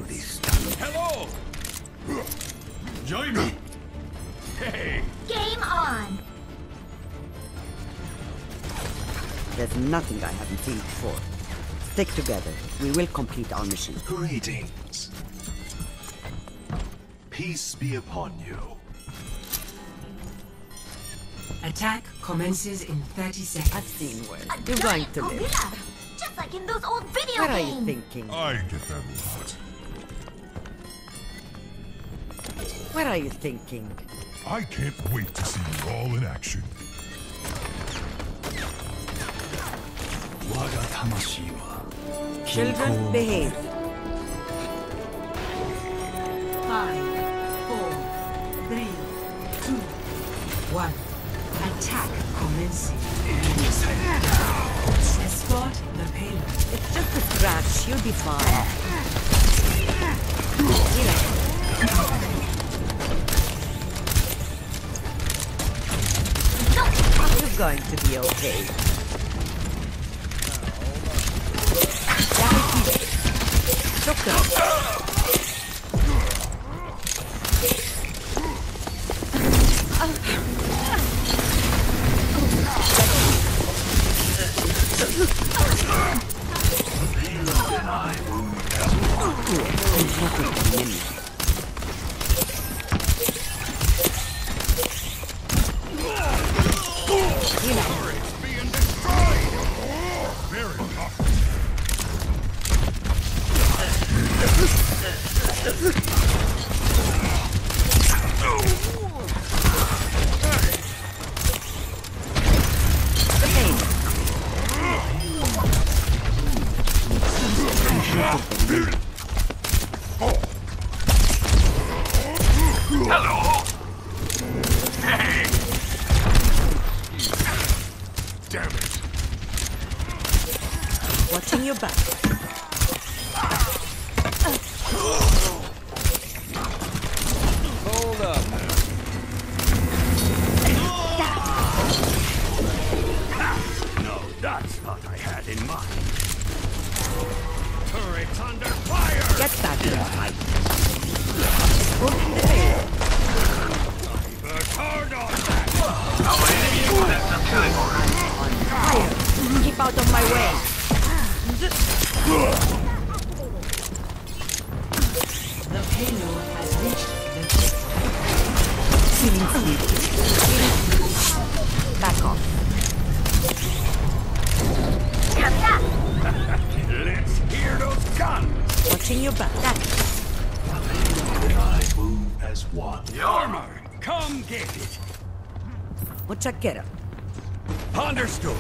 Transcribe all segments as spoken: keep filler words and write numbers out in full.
this time. Hello! Join me! Hey! Game on! There's nothing I haven't seen before. Stick together. We will complete our mission. Greetings. Peace be upon you. Attack commences in thirty seconds. I've seen worse. A You're going giant to live. gorilla! Just like in those old video What are games! you thinking? I get that a lot. What are you thinking? I can't wait to see you all in action. Children, behave. Five, four, three, two, one. Attack commencing. Escort the payload. It's just a scratch. You'll be fine. You're going to be okay. Hello? Hey! Damn it. Watching your back. Hold up now. No, that's what I had in mind. Turrets under fire! Get back to the fight. Hold the tail. But hard on that! Our enemy has the killing order. On fire. Keep out of my way. The payload has reached the Back off. Let's hear those guns! Watching your back. That. I move as one. The armor! Come get it! Mucha quiera. Understood!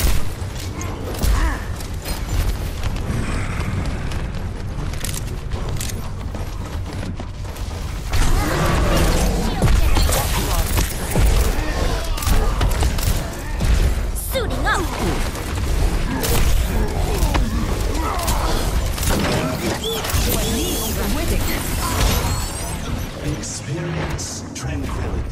Suiting up! Experience tranquility.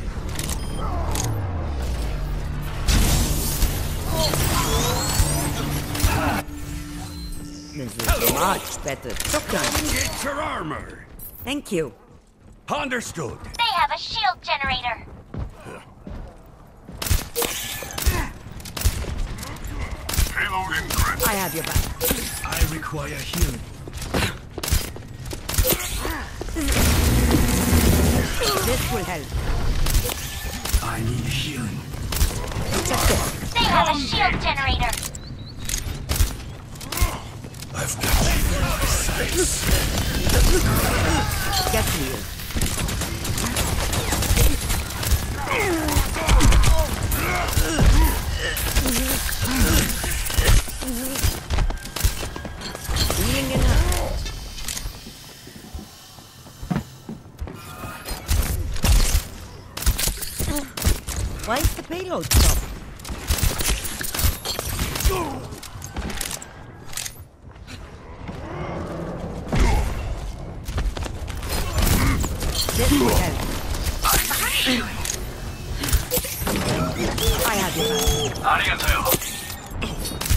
This is much better. Shotgun. Get your armor! Thank you. Understood! They have a shield generator! Payload incorrect. I have your back. I require healing. This will help. I need healing. Check this. They have a shield generator! I've got you in my sights. Get here. Healing enough. Why is the payload stopped? This will help. I have your back. Arigato.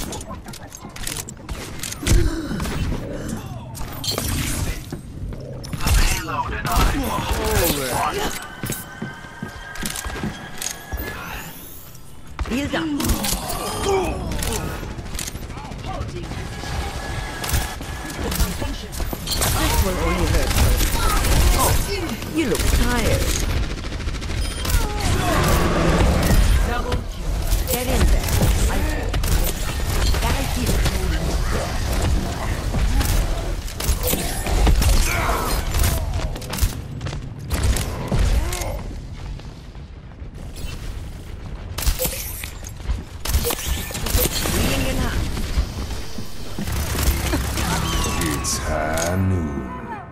Healed up. This will only hurt her. Oh, you look tired. Double kill. Get in there. I That'll keep it. Wheeling in half. It's high noon.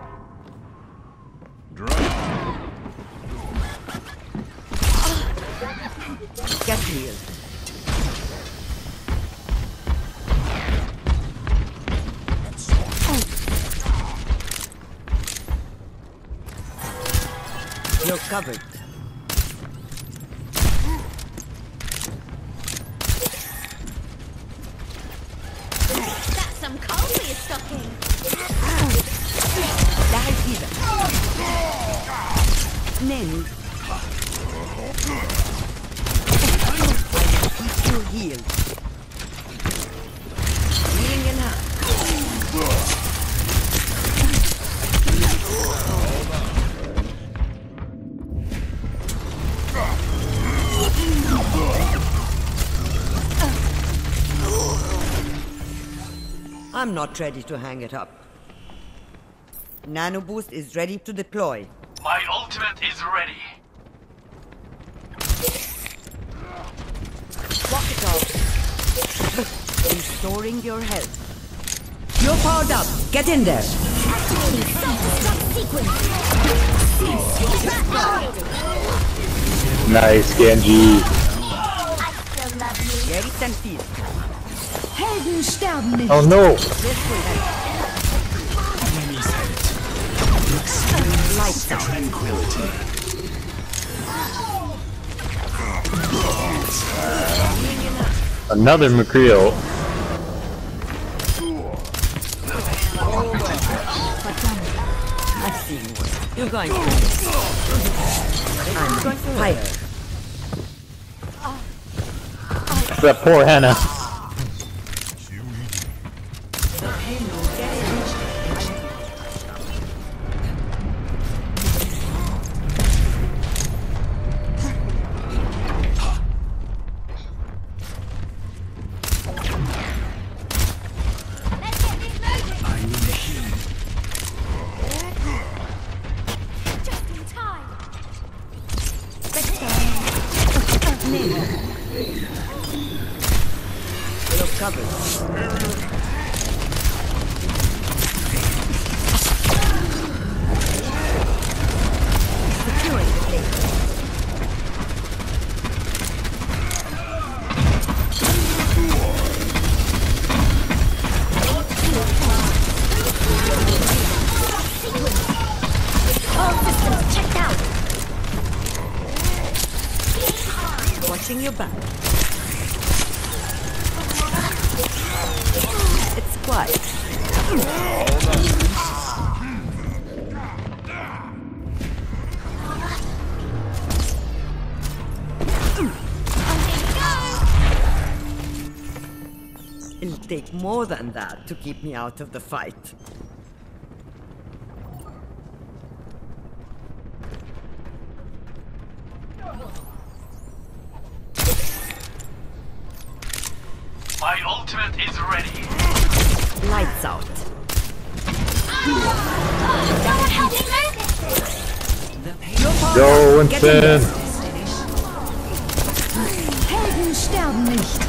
Get healed. You're covered. That's some coal for your stocking. Die either. Nanny. Keep you healed. Healing in half. I'm not ready to hang it up. Nano boost is ready to deploy. My ultimate is ready. Walk it off. Restoring your health. You're powered up. Get in there. Activating self-destruct sequence. Nice, Genji. I still love you. Very sensitive. Helden sterben nicht. Oh no! This will help. Lights out. Tranquility. Another McCreel. I've seen one. You're going to. I'm fire. That poor Hannah. I need healing. Just in time. You're covered. Securing the place. All systems checked out. Watching your back. It's quiet. It'll take more than that to keep me out of the fight. My ultimate is ready. Lights out. Someone help me move The payload Go, Get in there. Winston! Helden sterben nicht.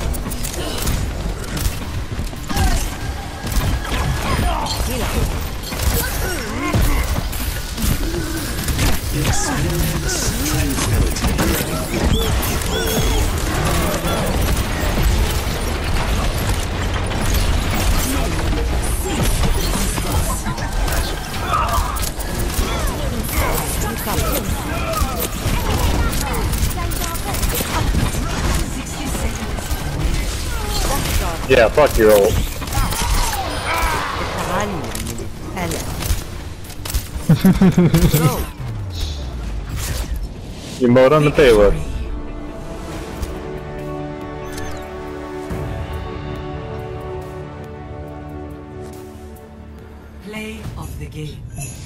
Experience tranquility. Yeah, fuck your ult. تعالي من القلق. Emote on the payload. Play of the game.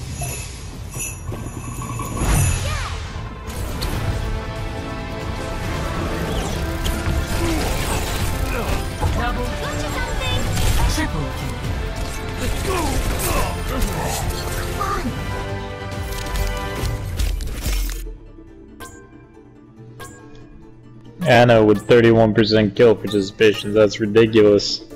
Double, Gotcha something. triple kill. Anna with thirty-one percent kill participation, that's ridiculous.